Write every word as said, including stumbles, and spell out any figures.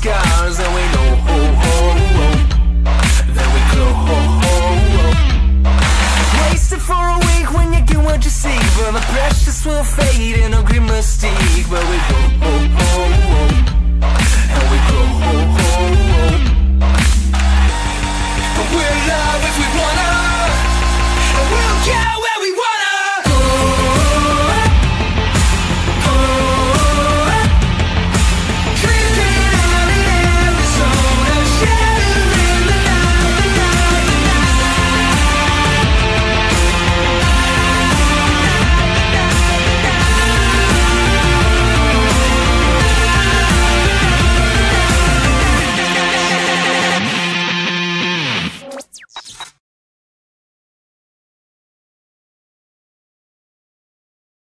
scars, and we know, oh, oh, oh, then we glow, oh, oh, oh. Wasted for a week when you get what you seek, but the precious will fade in a grim mystique, but we go.